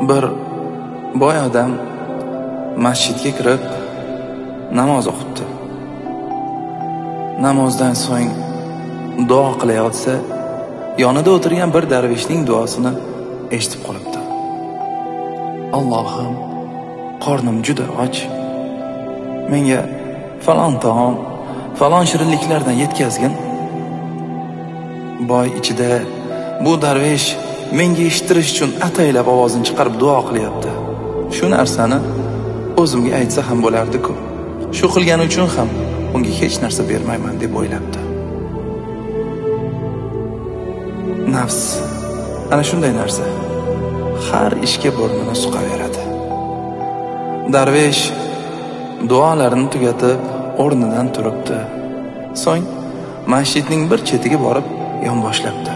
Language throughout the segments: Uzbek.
Bir boy odam masjidga kirib namoz o'qibdi. Namozdan so'ng duo qilayotsa, yonida o'tirgan bir darveshning duosini eshitib qolibdi. Allohim, qornim juda och. Menga falon taom, falon shirinliklardan yetkazgin. Boy ichida bu darvesh menga eshittirish uchun ataylab ovozini chiqarib duo qilyapti. Shu narsani o'zimga aytsa ham bo'lardi-ku. Shu qilgani uchun ham unga hech narsa bermayman deb o'ylabdi. Nafs ana shunday narsa. Har ishga burnini suqaveradi. Darvesh duolarini tugatib o'rnidan turibdi. So'ng masjidning bir chetiga borib yonboshlabdi.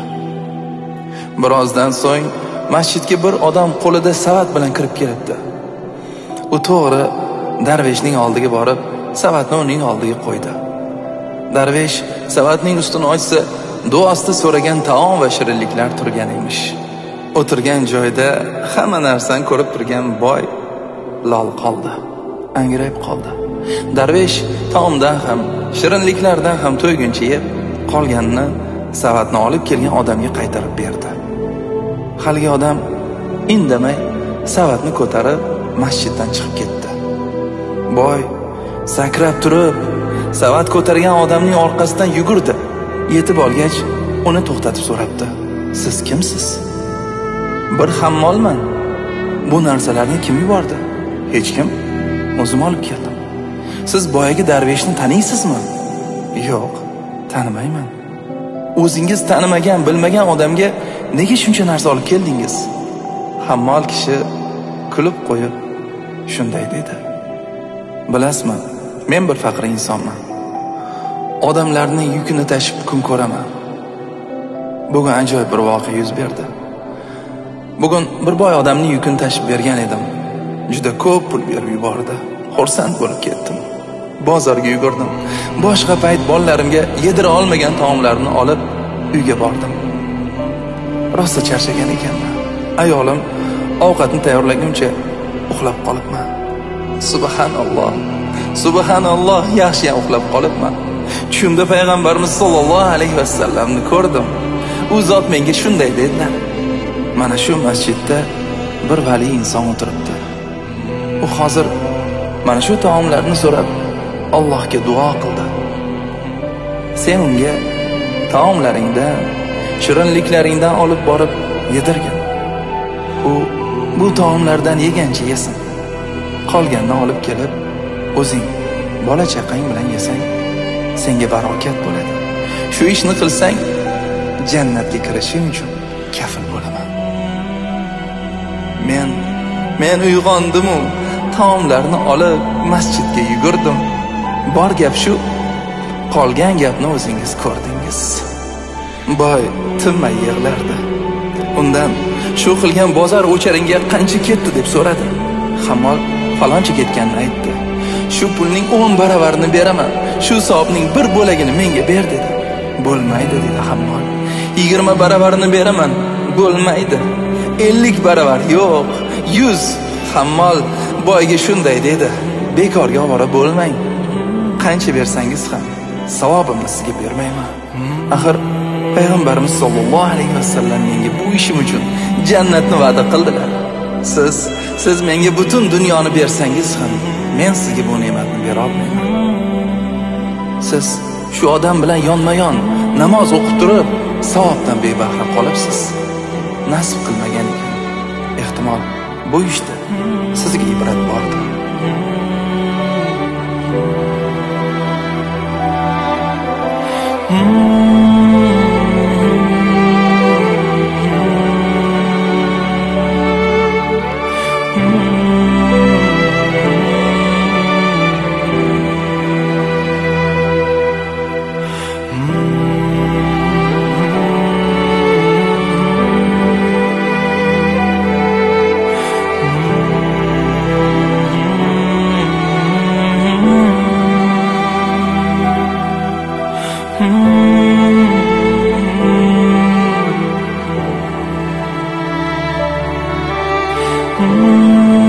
Birozdan so'ng masjidga bir odam qo'lida savat bilan kirib kelibdi. U to'g'ri darveshning oldiga borib, savatni uning oldiga qo'ydi. Darvesh savatning ustini ochsa, duosida so'ragan taom va shirinliklar turgan emish. O'tirgan joyda hamma narsani ko'rib turgan boy lol qoldi, angrayib qoldi. Darvesh taomdan ham, shirinliklardan ham to'yguncha yeb, qolganini savatni olib kelgan odamga qaytarib berdi. Haligi odam indamay savatni ko'tarib masjiddan chiqib ketdi. Boy sakrab turib, savat ko'targan odamning orqasidan yugurdi. Yetib olgach, uni to'xtatib so'rabdi: "Siz kimsiz?" "Bir hammolman. Bu narsalarni kim yubordi?" "Hech kim. O'zim olib keldim." "Siz boyagi darveshni taniysizmi?" "Yo'q, tanimayman." "O'zingiz tanimagan, bilmagan odamga nega shuncha narsa olib keldingiz?" Hammol kishi kulib qo'yib shunday dedi: "Bilasizmi, men bir faqir insonman. Odamlarning yukini tashib kun ko'raman. Bugun ajoyib bir voqea yuz berdi. Bugun bir boy odamning yukini tashib bergan edim. Juda ko'p pul berib yubordi. Xursand bo'lib ketdim. Bozorga yugurdim. Boshqa payt bolalarimga yedira olmagan taomlarni olib uyga bordim. Rosa charchagan ekanman. Ayolim ovqatni tayyorlaguncha uxlab qolibman. Subhanalloh. Subhanalloh, yaxshi uxlab qolibman. Tushimda payg'ambarimiz sollallohu alayhi vasallamni ko'rdim. U zot menga shunday dedilar: "Mana shu masjidda bir vali inson o'tiribdi. U hozir mana shu taomlarni so'rab Allohga duo qildi. Sen unga taomlaringdan, shirinliklaringdan olib borib yedirgin. U bu taomlardan yegancha yesin. Qolganini olib kelib o'zing bola chaqang bilan yesang, senga barokat bo'ladi. Shu ishni qilsang, jannatga kirishing uchun kafil bo'laman." Men uyg'ondim-u, taomlarni olib masjidga yugurdim. Bor gap shu, qolgan gapni o'zingiz ko'rdingiz. Boy tinmay yig'lardi. Undan shu qilgan bozor o'charingga qancha ketdi deb so'radi. Hammol faloncha ketganini aytdi. "Shu pulning 10 baravarini beraman. Shu savobning bir bo'lagini menga ber" dedi. "Bo'lmaydi" dedi Hammol. 20 baravarini beraman. "Bo'lmaydi." 50 baravar, yo'q, 100. Hammol boyga shunday dedi: "Bekorga ovora bo'lmang. Qancha bersangiz ham savobimni sizga bermayman. Axir payg'ambarimiz sollallohu alayhi vasallam menga bu ishim uchun jannatni va'da qildilar. Siz menga butun dunyoni bersangiz ham men sizga bu ne'matni bera olmayman. Siz shu odam bilan yonma-yon namoz o'qib turib, savobdan bebahra qolibsiz. Nasib qilmagan ekan. Ehtimol bu ishda sizga ibrat bordir." Hmm.